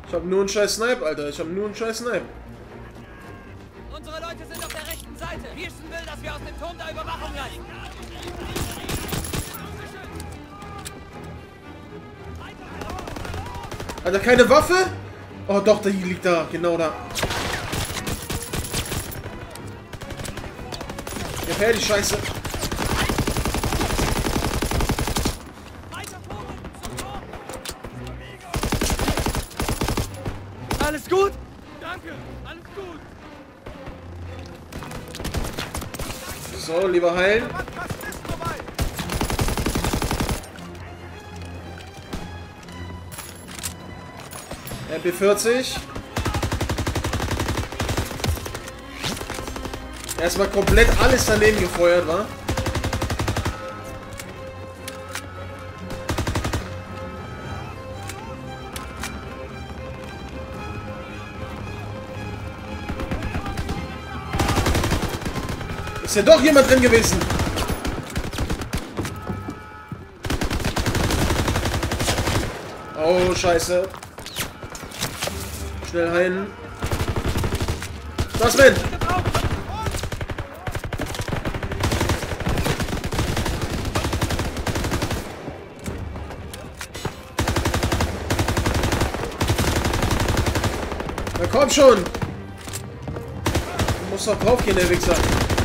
Ich hab nur einen scheiß Snipe, Alter. Ich hab nur einen scheiß Snipe. Unsere Leute sind auf der rechten Seite. Houston will, dass wir aus dem Turm der Überwachung rein. Alter, keine Waffe? Oh doch, die liegt da. Genau da. Gib her, die Scheiße. Alles gut? Danke, alles gut. So, lieber heilen. MP40. Erstmal komplett alles daneben gefeuert, wa? Ist ja doch jemand drin gewesen. Oh, scheiße. Schnell heilen. Das wenn. Na komm schon. Du musst doch drauf gehen, der Wichser.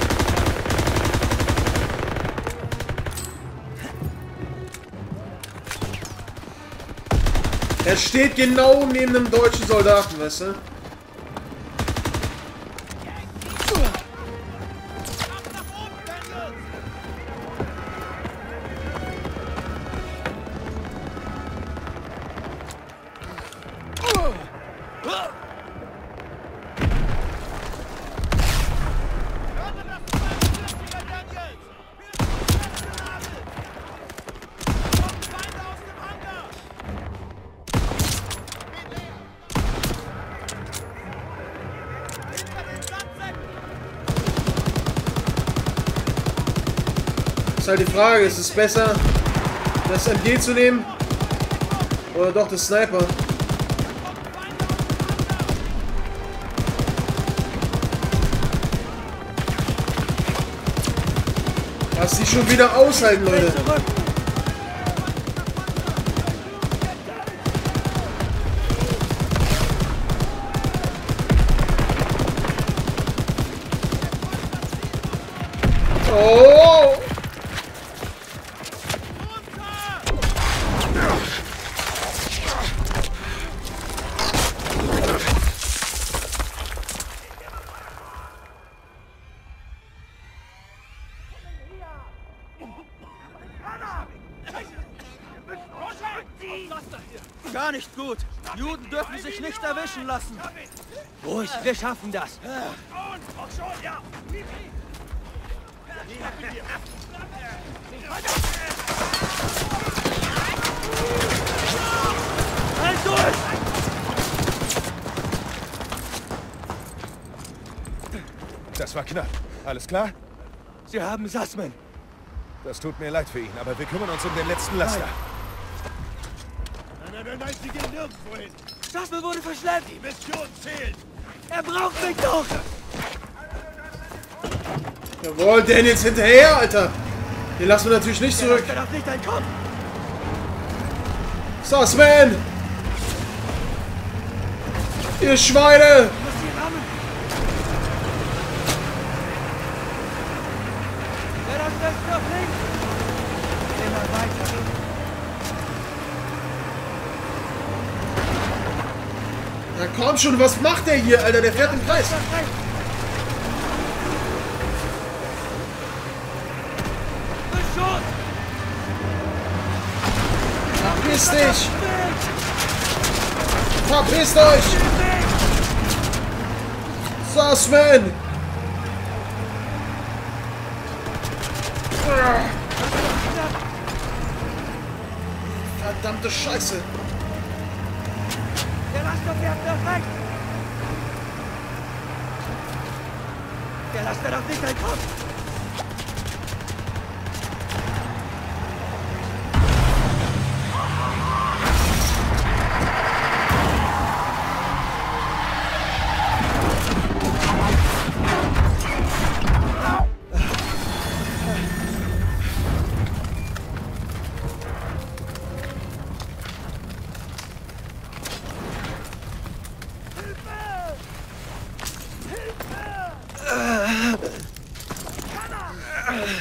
Er steht genau neben einem deutschen Soldaten, weißt du? Ist halt die Frage, ist es besser, das MG zu nehmen oder doch das Sniper? Lass die schon wieder aushalten, Leute. Oh! Gar nicht gut. Juden dürfen sich nicht erwischen lassen. Ruhig, wir schaffen das. Halt durch! Das war knapp. Alles klar? Sie haben Sussman. Das tut mir leid für ihn, aber wir kümmern uns um den letzten Laster. Nein, Sie gehen nirgendwo hin. Sussman wurde verschleppt. Die Mission zählt. Er braucht mich doch. Jawohl, Daniels hinterher, Alter. Den lassen wir natürlich nicht zurück. Er darf nicht entkommen. Sussman! Ihr Schweine! Ich muss sie rammen. Ja, das lässt noch links. Immer weiter. Na komm schon, was macht der hier, Alter? Der fährt im Kreis. Beschuss! Verpiss dich! Verpisst euch! Sussman! Verdammte Scheiße! Der Laster fährt nach rechts! Der Laster darf nicht entkommen!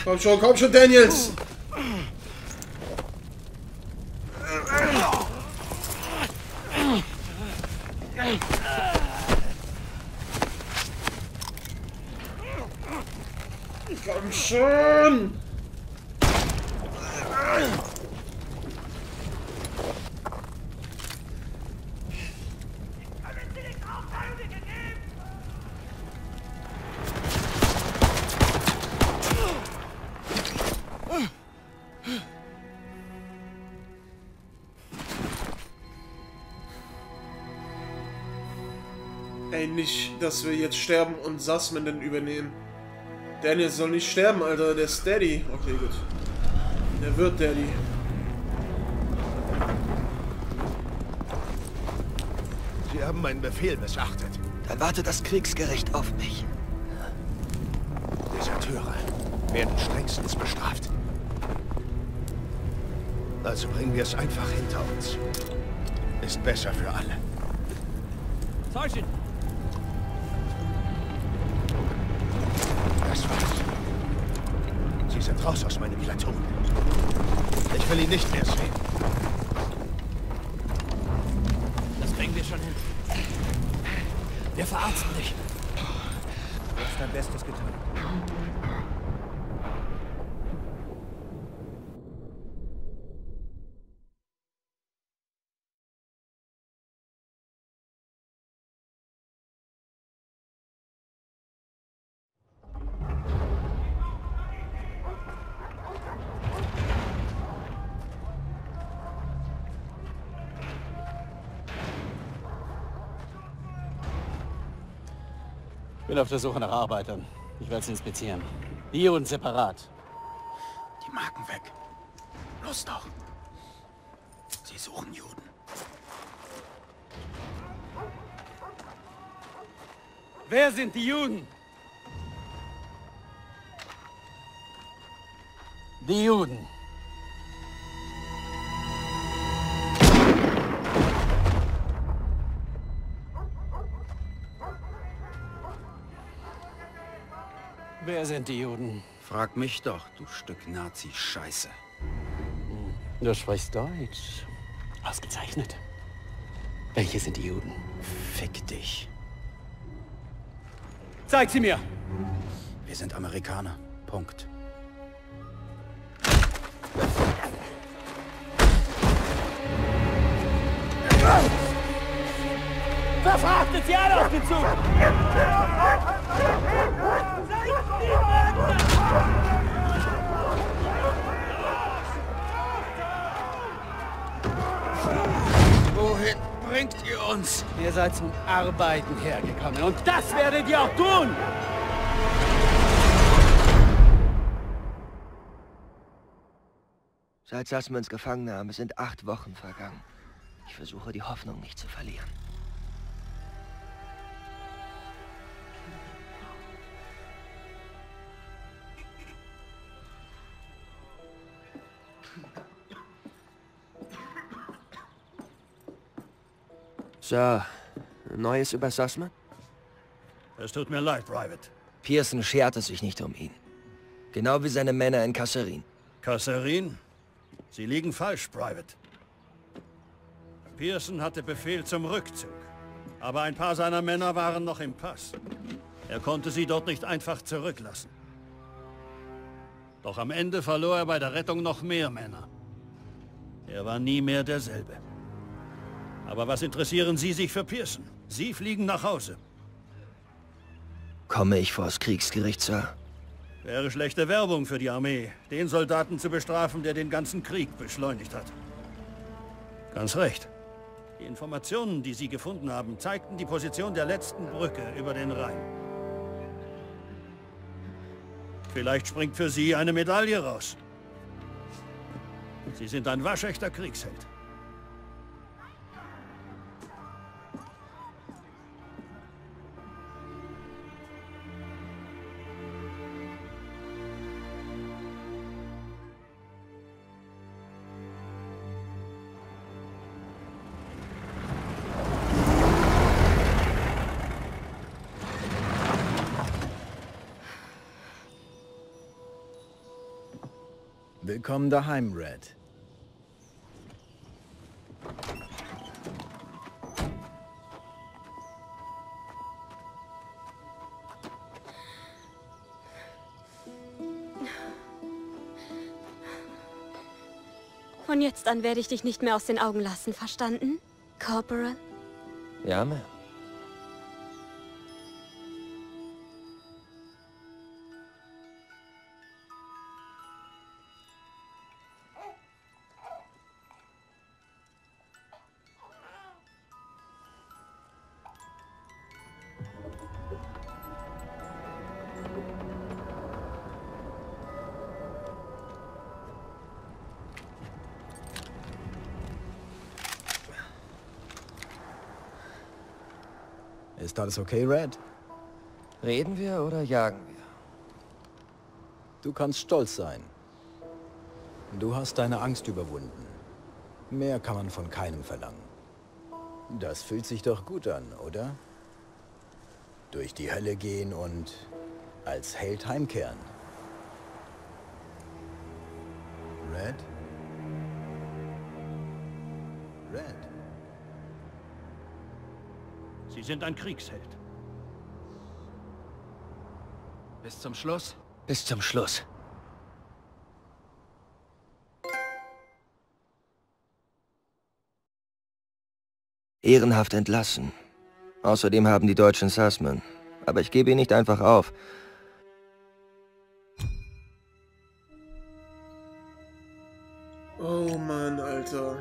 Komm schon, Daniels! Komm schon! Ey, nicht, dass wir jetzt sterben und Sussman dann übernehmen. Daniel soll nicht sterben, Alter. Der ist Daddy. Okay, gut. Der wird Daddy. Sie haben meinen Befehl missachtet. Dann wartet das Kriegsgericht auf mich. Deserteure werden strengstens bestraft. Also bringen wir es einfach hinter uns. Ist besser für alle. Sergeant! Das war's. Sie sind raus aus meinem Platoon. Ich will ihn nicht mehr sehen. Das kriegen wir schon hin. Wir verarzten dich. Du hast dein Bestes getan. Ich bin auf der Suche nach Arbeitern. Ich werde sie inspizieren. Die und separat. Die Marken weg. Los doch. Sie suchen Juden. Wer sind die Juden? Die Juden. Wer sind die Juden? Frag mich doch, du Stück Nazi-Scheiße. Du sprichst Deutsch. Ausgezeichnet. Welche sind die Juden? Fick dich. Zeig sie mir! Wir sind Amerikaner. Punkt. Verfrachtet sie alle auf den Zug! Wohin bringt ihr uns? Ihr seid zum Arbeiten hergekommen und das werdet ihr auch tun! Seit Sussmans Gefangennahme sind 8 Wochen vergangen. Ich versuche, die Hoffnung nicht zu verlieren. So, Neues über Sussman? Es tut mir leid, Private. Pearson scherte sich nicht um ihn. Genau wie seine Männer in Kasserine. Kasserin? Sie liegen falsch, Private. Pearson hatte Befehl zum Rückzug. Aber ein paar seiner Männer waren noch im Pass. Er konnte sie dort nicht einfach zurücklassen. Doch am Ende verlor er bei der Rettung noch mehr Männer. Er war nie mehr derselbe. Aber was interessieren Sie sich für Pearson? Sie fliegen nach Hause. Komme ich vors Kriegsgericht, Sir? Wäre schlechte Werbung für die Armee, den Soldaten zu bestrafen, der den ganzen Krieg beschleunigt hat. Ganz recht. Die Informationen, die Sie gefunden haben, zeigten die Position der letzten Brücke über den Rhein. Vielleicht springt für Sie eine Medaille raus. Sie sind ein waschechter Kriegsheld. Willkommen daheim, Red. Von jetzt an werde ich dich nicht mehr aus den Augen lassen, verstanden? Corporal? Ja, Ma'am. Ist alles okay, Red? Reden wir oder jagen wir? Du kannst stolz sein. Du hast deine Angst überwunden. Mehr kann man von keinem verlangen. Das fühlt sich doch gut an, oder? Durch die Hölle gehen und als Held heimkehren. Red? Red? Sie sind ein Kriegsheld. Bis zum Schluss? Bis zum Schluss. Ehrenhaft entlassen. Außerdem haben die Deutschen Sussman. Aber ich gebe ihn nicht einfach auf. Oh Mann, Alter.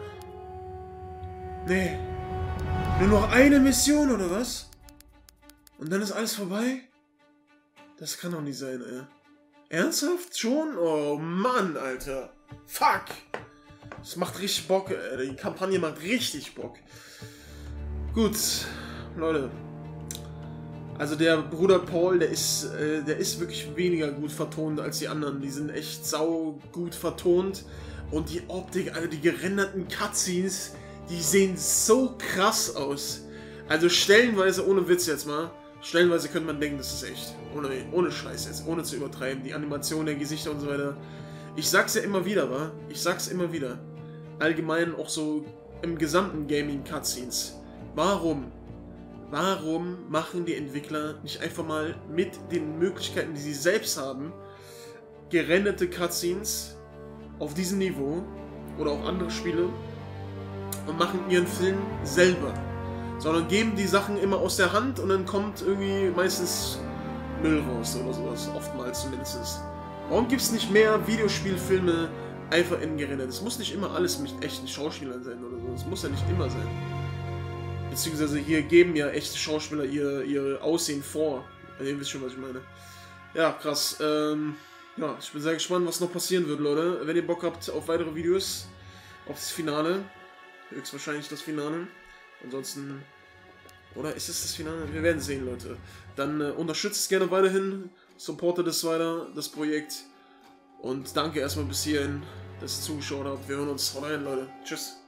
Nee. Nur noch eine Mission, oder was? Und dann ist alles vorbei? Das kann doch nicht sein, ey. Ernsthaft? Schon? Oh Mann, Alter. Fuck. Das macht richtig Bock, ey. Die Kampagne macht richtig Bock. Gut, Leute. Also der Bruder Paul, der ist wirklich weniger gut vertont als die anderen. Die sind echt sau gut vertont. Und die Optik, also die gerenderten Cutscenes, die sehen so krass aus. Also stellenweise, ohne Witz jetzt mal, stellenweise könnte man denken, das ist echt. Ohne Scheiß jetzt, ohne zu übertreiben. Die Animation der Gesichter und so weiter. Ich sag's ja immer wieder, wa? Ich sag's immer wieder. Allgemein auch so im gesamten Gaming-Cutscenes. Warum machen die Entwickler nicht einfach mal mit den Möglichkeiten, die sie selbst haben, gerenderte Cutscenes auf diesem Niveau oder auch andere Spiele und machen ihren Film selber, sondern geben die Sachen immer aus der Hand und dann kommt irgendwie meistens Müll raus oder sowas, oftmals zumindest. Warum gibt es nicht mehr Videospielfilme einfach in gerendert? Es muss nicht immer alles mit echten Schauspielern sein oder so, es muss ja nicht immer sein. Beziehungsweise hier geben ja echte Schauspieler ihr Aussehen vor. Ihr wisst schon, was ich meine. Ja, krass. Ja, ich bin sehr gespannt, was noch passieren wird, Leute. Wenn ihr Bock habt auf weitere Videos, auf das Finale, höchstwahrscheinlich das Finale. Ansonsten, oder ist es das Finale? Wir werden sehen, Leute. Dann unterstützt es gerne weiterhin, supportet es weiter, das Projekt. Und danke erstmal bis hierhin, dass ihr zugeschaut habt. Wir hören uns. Haut rein, Leute. Tschüss.